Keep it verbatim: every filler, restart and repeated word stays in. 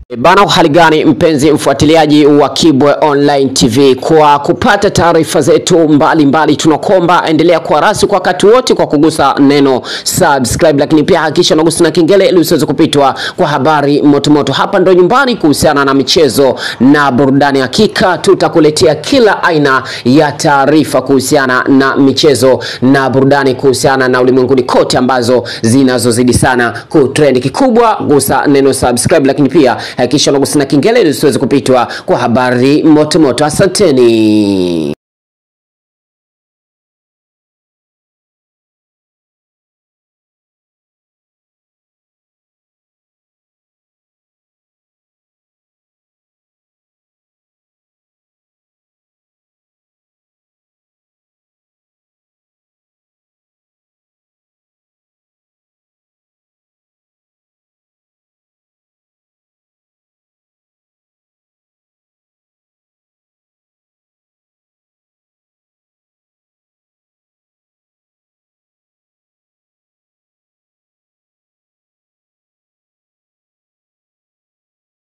Bana, hali gani mpenzi mfuatiliaji wa Kibwe Online T V, kwa kupata taarifa zetu mbalimbali tunakomba endelea kuwa rasi kwa wakati wote kwa kugusa neno subscribe, lakini pia hakikisha unagusa na kengele ili usiweze kupitwa kwa habari moto moto. Hapa ndo nyumbani kuhusiana na michezo na burudani, hakika tutakuletea kila aina ya taarifa kuhusiana na michezo na burudani, kuhusiana na ulimwenguni kote ambazo zinazozidi sana kutrend. Kikubwa gusa neno subscribe, lakini pia hakikisha unagusa na kengele ili usiweze kupitwa kwa habari moto moto. Asanteni.